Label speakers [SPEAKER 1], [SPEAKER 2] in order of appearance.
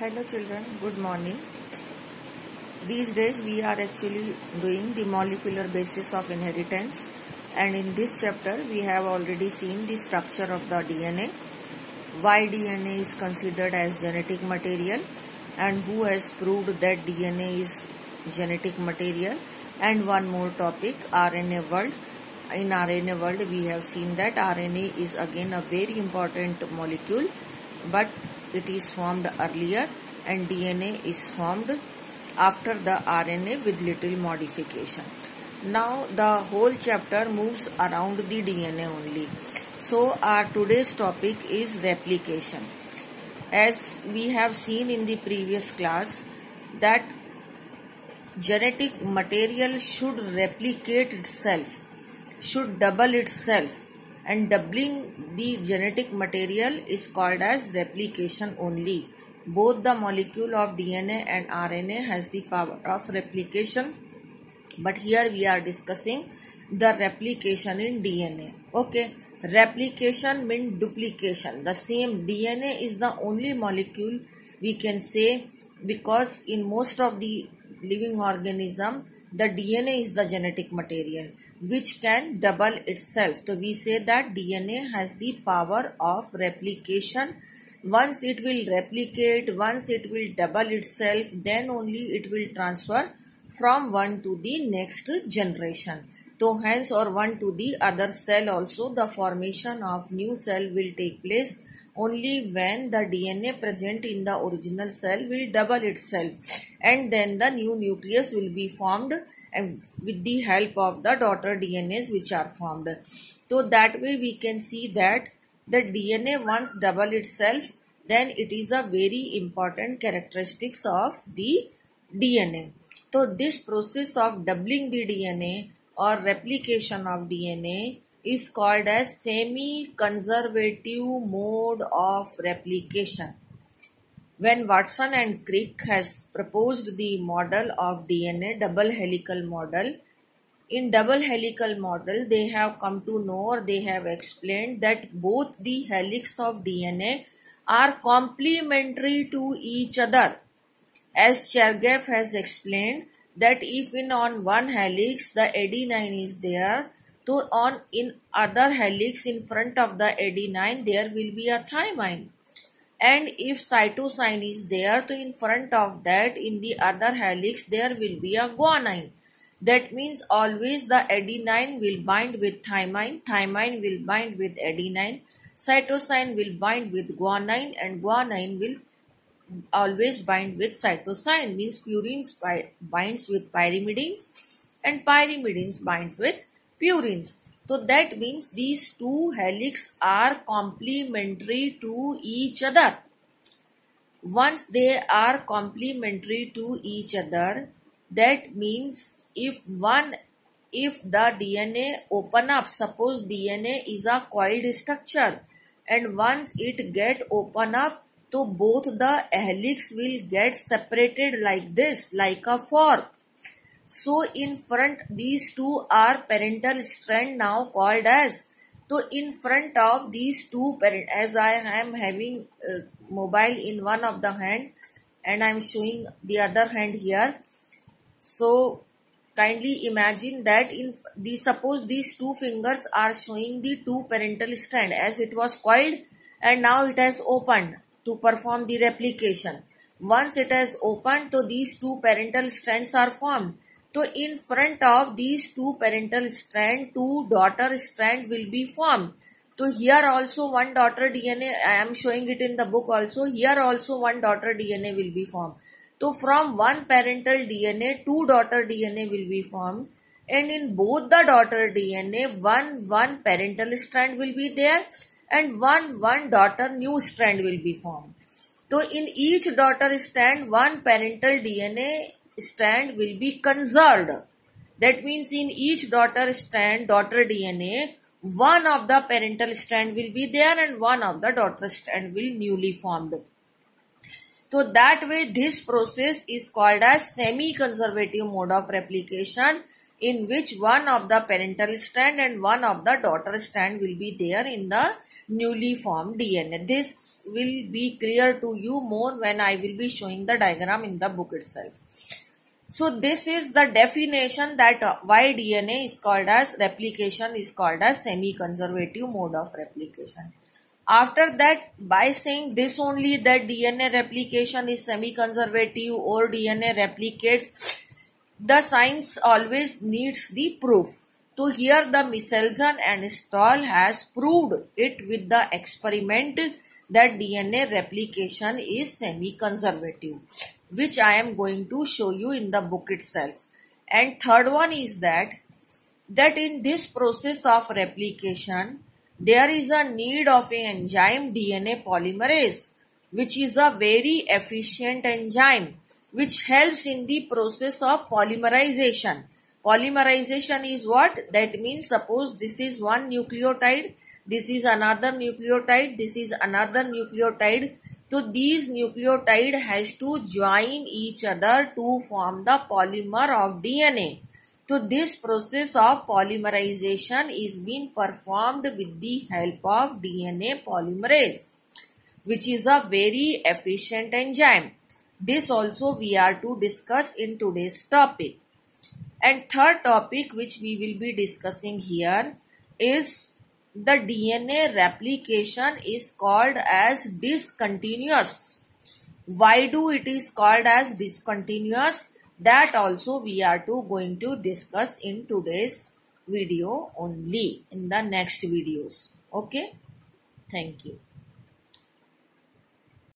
[SPEAKER 1] Hello children, good morning. These days we are actually doing the molecular basis of inheritance, and in this chapter we have already seen the structure of the DNA, why DNA is considered as genetic material and who has proved that DNA is genetic material, and one more topic, RNA world. In RNA world we have seen that RNA is again a very important molecule, but it is formed earlier and DNA is formed after the RNA with little modification. Now the whole chapter moves around the DNA only. So our today's topic is replication. As we have seen in the previous class that genetic material should replicate itself, should double itself, and doubling the genetic material is called as replication only. Both the molecule of DNA and RNA has the power of replication, but here we are discussing the replication in DNA. Okay, replication means duplication. The same DNA is the only molecule we can say, because in most of the living organism the DNA is the genetic material which can double itself. So we say that DNA has the power of replication. Once it will replicate, once it will double itself, then only it will transfer from one to the next generation. So hence, or one to the other cell also, the formation of new cell will take place only when the DNA present in the original cell will double itself, and then the new nucleus will be formed and with the help of the daughter DNAs which are formed. So that way we can see that the DNA once double itself, then it is a very important characteristics of the DNA. So this process of doubling the DNA or replication of DNA is called as semi-conservative mode of replication. When Watson and Crick has proposed the model of DNA, double helical model, in double helical model they have come to know, or they have explained, that both the helix of DNA are complementary to each other. As Chergaff has explained that if on one helix the adenine is there, so in other helix in front of the adenine there will be a thymine. And if cytosine is there, so in front of that in the other helix there will be a guanine. That means always the adenine will bind with thymine, thymine will bind with adenine, cytosine will bind with guanine, and guanine will always bind with cytosine. Means purines binds with pyrimidines and pyrimidines binds with purines. So that means these two helix are complementary to each other. Once they are complementary to each other, that means if the DNA open up, suppose DNA is a coiled structure, and once it get open up, so both the helix will get separated like this, like a fork. So in front these two are parental strand now called as. So in front of these two parent, as I am having mobile in one of the hand and I am showing the other hand here. So kindly imagine that suppose these two fingers are showing the two parental strand, as it was coiled and now it has opened to perform the replication. Once it has opened, so these two parental strands are formed. So in front of these two parental strand, two daughter strand will be formed. So here also one daughter DNA, I am showing it in the book also, here also one daughter DNA will be formed. So from one parental DNA, two daughter DNA will be formed, and in both the daughter DNA, one parental strand will be there and one daughter new strand will be formed. So in each daughter strand, one parental DNA strand will be conserved. That means in each daughter strand, daughter DNA, one of the parental strand will be there and one of the daughter strand will newly formed. So that way this process is called as semi-conservative mode of replication. in which one of the parental strand and one of the daughter strand will be there in the newly formed DNA. This will be clear to you more when I will be showing the diagram in the book itself. So this is the definition that why DNA is called as replication is called as semi-conservative mode of replication. After that, by saying this only that DNA replication is semi-conservative or DNA replicates, the science always needs the proof. So here the Michelson and Stahl has proved it with the experiment that DNA replication is semi-conservative, which I am going to show you in the book itself. And third one is that in this process of replication, there is a need of an enzyme DNA polymerase, which is a very efficient enzyme which helps in the process of polymerization. Polymerization is what? That means suppose this is one nucleotide, this is another nucleotide, this is another nucleotide. So these nucleotide has to join each other to form the polymer of DNA. So this process of polymerization is being performed with the help of DNA polymerase, which is a very efficient enzyme. This also we are to discuss in today's topic. And third topic which we will be discussing here is the DNA replication is called as discontinuous. Why do it is called as discontinuous? That also we are going to discuss in today's video only, in the next videos. Okay. Thank you.